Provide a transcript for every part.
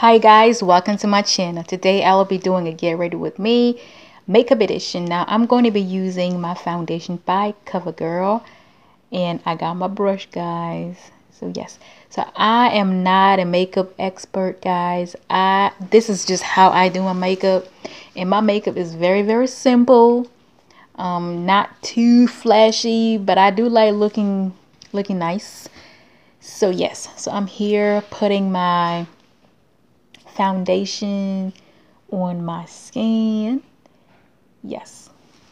Hi guys, welcome to my channel. Today I will be doing a get ready with me makeup edition. Now I'm going to be using my foundation by CoverGirl, and I got my brush, guys. So yes, so I am not a makeup expert, guys. This is just how I do my makeup, and my makeup is very simple. Not too flashy, but I do like looking nice. So yes, so I'm here putting my foundation on my skin. Yes.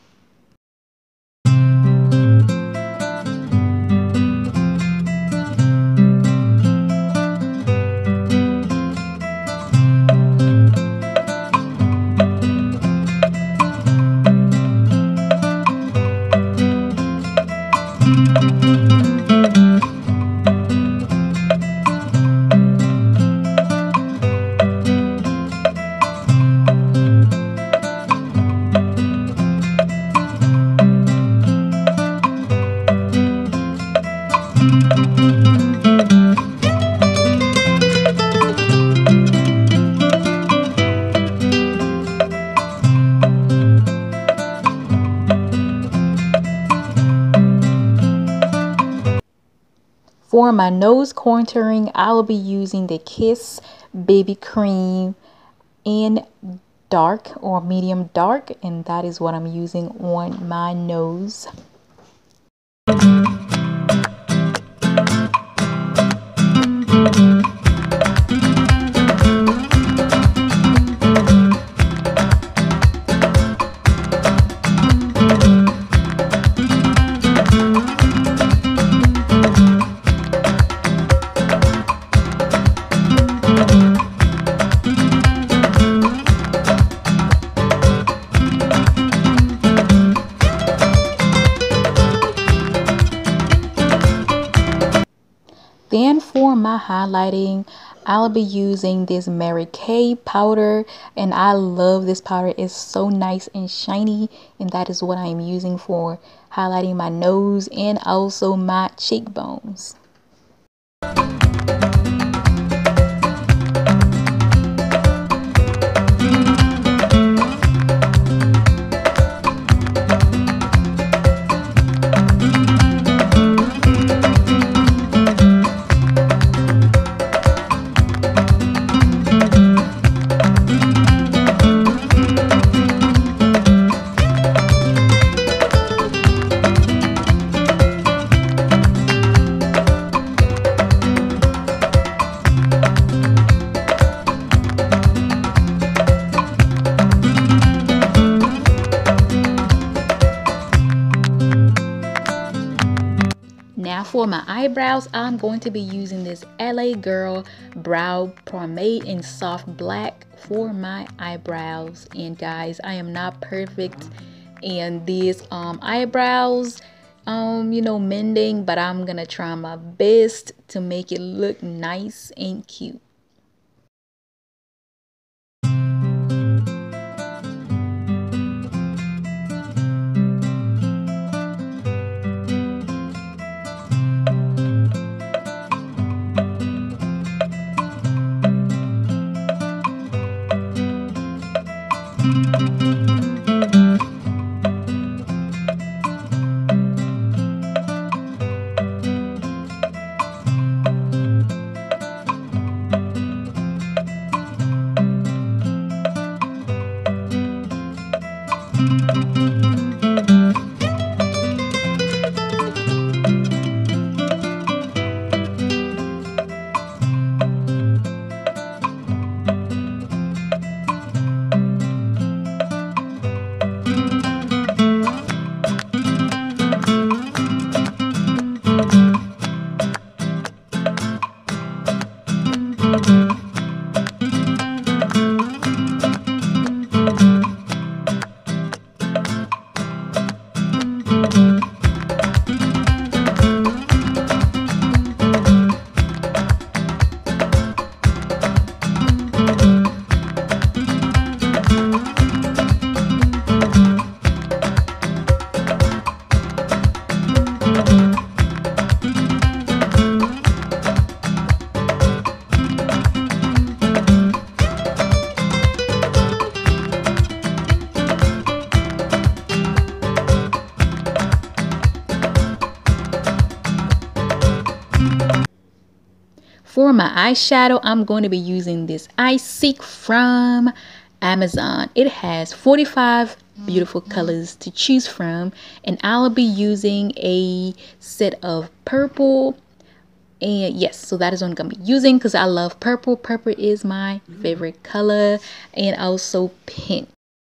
For my nose contouring, I will be using the Kiss BB Cream in dark or medium dark, and that is what I'm using on my nose. Then for my highlighting, I'll be using this Mary Kay powder, and I love this powder. It's so nice and shiny, and that is what I'm using for highlighting my nose and also my cheekbones. Now for my eyebrows, I'm going to be using this LA Girl Brow Pomade in soft black for my eyebrows. And guys, I am not perfect in these eyebrows, mending, but I'm gonna try my best to make it look nice and cute. for my eyeshadow, I'm going to be using this iSeek from Amazon. It has 45 beautiful colors to choose from, and I'll be using a set of purple. And yes, so that is what I'm gonna be using because I love purple. Purple is my favorite color, and also pink.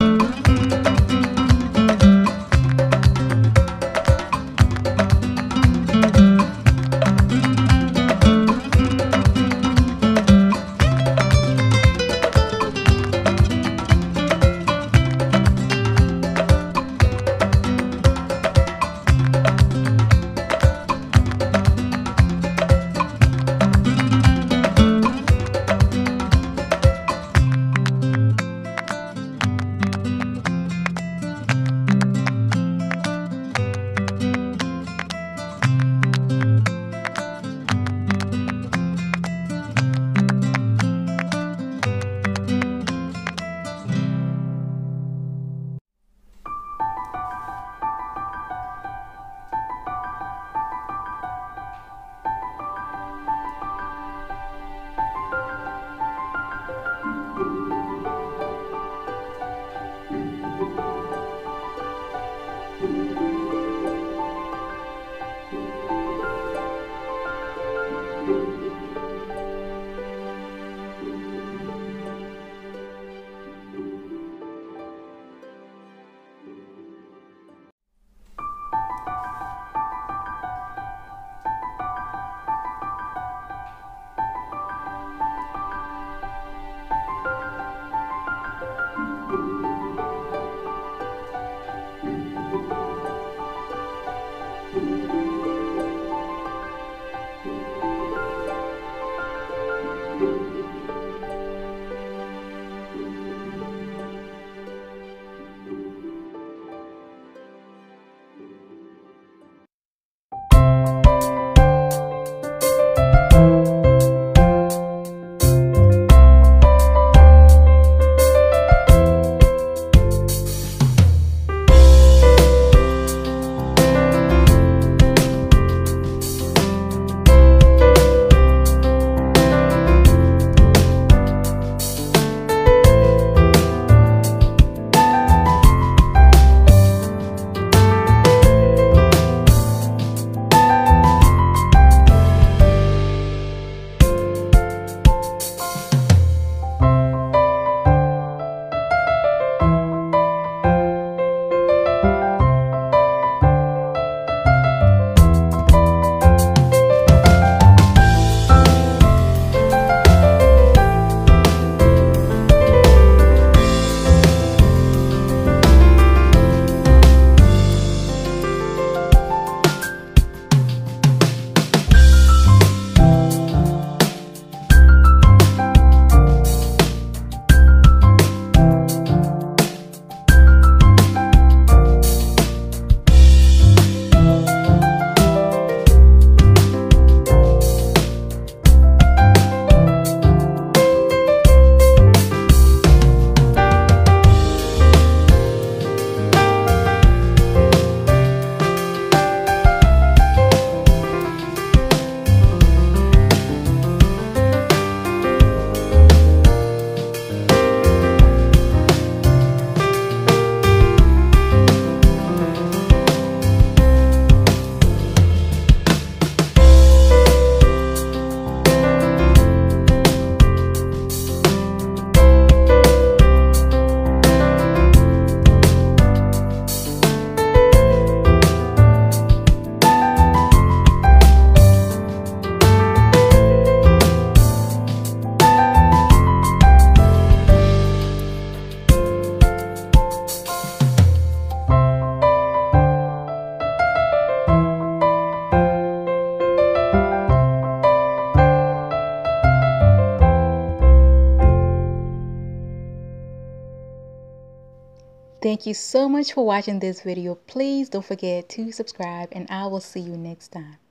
Thank you so much for watching this video. Please don't forget to subscribe, and I will see you next time.